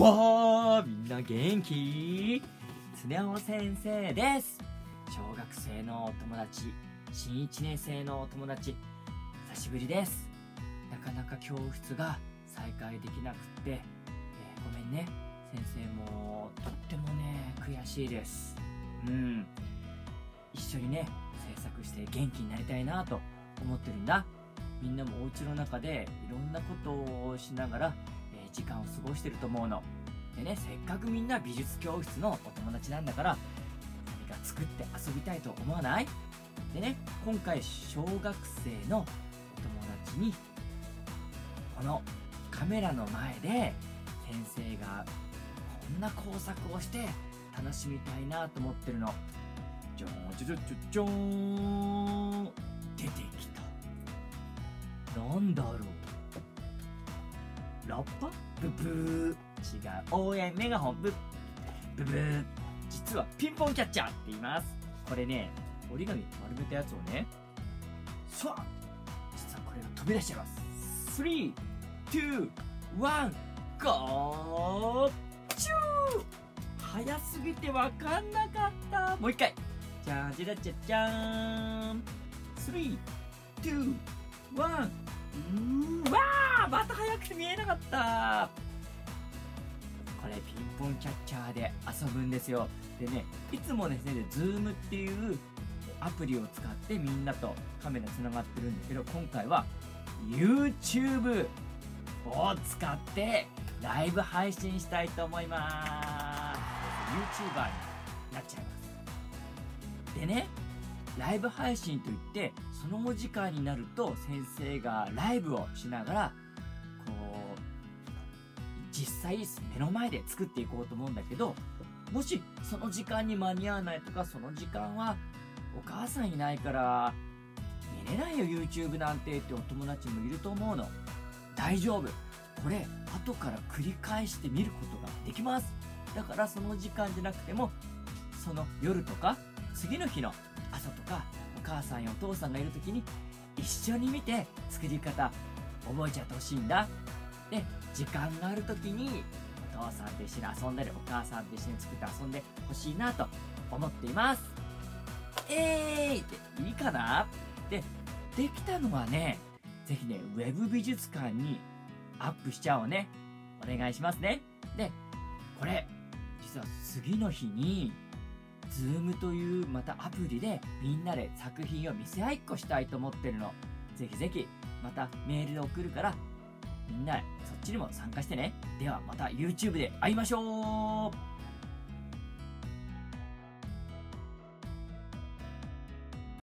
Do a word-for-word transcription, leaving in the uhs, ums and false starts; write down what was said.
わー、みんな元気？つねお先生です。小学生のお友達、新いちねん生のお友達、久しぶりです。なかなか教室が再開できなくって、えー、ごめんね。先生もとってもね、悔しいです。うん。一緒にね、制作して元気になりたいなと思ってるんだ。みんなもお家の中でいろんなことをしながら、えー、時間を過ごしてると思うの。でね、せっかくみんな美術教室のお友達なんだから、何か作って遊びたいと思わない？でね、今回小学生のお友達に、このカメラの前で先生がこんな工作をして楽しみたいなと思ってるの。じゃーん、じゃじゃじゃじゃーん。出てきた。なんだろう。ラッパ？ブブー。違う。応援メガホン。ブブブー。実はピンポンキャッチャーって言います。これね、折り紙丸めたやつをね、さあ、実はこれが飛び出しちゃいます。スリー、ツー、ワン、ゴー！チュー！早すぎてわかんなかった。もう一回。じゃんじゃじゃじゃじゃーん。スリー、ツー、ワン。うーわー、また早くて見えなかった。これピンポンキャッチャーで遊ぶんですよ。でね、いつもですね、ズームっていうアプリを使ってみんなとカメラつながってるんだけど、今回は YouTube を使ってライブ配信したいと思います。 YouTuber になっちゃいます。でね、ライブ配信といってそのお時間になると先生がライブをしながらこう実際目の前で作っていこうと思うんだけど、もしその時間に間に合わないとか、その時間はお母さんいないから見れないよ YouTube なんてってお友達もいると思うの。大丈夫。これ後から繰り返して見ることができます。だからその時間じゃなくても、その夜とか次の日の朝とか、お母さんやお父さんがいる時に一緒に見て作り方覚えちゃってほしいんだ。で、時間がある時にお父さんと一緒に遊んだり、お母さんと一緒に作って遊んでほしいなと思っています。えーいっていいかな？で、できたのはね、ぜひね、ウェブ美術館にアップしちゃおうね。お願いしますね。で、これ、実は次の日に、Zoom というまたアプリでみんなで作品を見せ合いっこしたいと思ってるの。ぜひぜひ、またメールで送るから、みんなそっちにも参加してね。ではまた YouTube で会いましょう。